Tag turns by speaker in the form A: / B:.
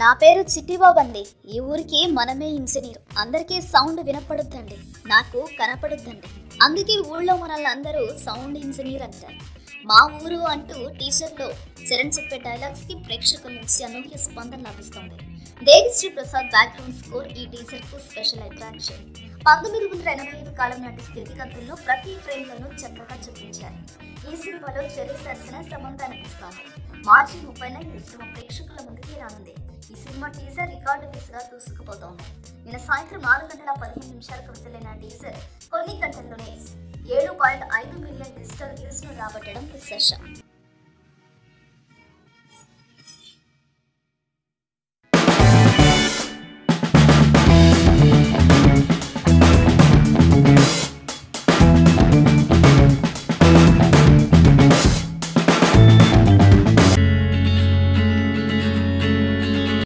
A: నా పేరు చిట్టిబాబు అండి. ఈ ఊరికి మనమే ఇంజనీర్. అందరికీ సౌండ్ వినపడుద్దండి, నాకు కనపడుద్దండి. అందుకే ఊళ్ళో మనల్ని అందరూ సౌండ్ ఇంజనీర్ అంటారు. మా ఊరు అంటూ టీచర్లో చరణ్ చెప్పే డైలాగ్స్ కి ప్రేక్షకుల నుంచి అనూహ్య స్పందన లభిస్తుంది. దేవిశ్రీ ప్రసాద్ బ్యాక్గ్రౌండ్ స్కోర్ ఈ టీచర్ కు స్పెషల్ అట్రాక్షన్. 1985 కాలం నాటి స్థితిగతుల్లో ప్రతి ఫ్రేమ్ లోనూ చక్కగా చూపించారు. ఈ సినిమాలో చెరి సరసన సమంత నటిస్తోంది. మార్చి 30న ఈ సినిమా ప్రేక్షకుల ముందుకి రానుంది. ఈ సినిమా టీజర్ రికార్డు దిశగా దూసుకుపోతోంది. నిన్న సాయంత్రం 4:15 విడుదలైన టీజర్ కొన్ని గంటల్లోనే 7.5 మిలియన్ డిజిటల్ వ్యూస్ ను రాబట్టడం విశేషం.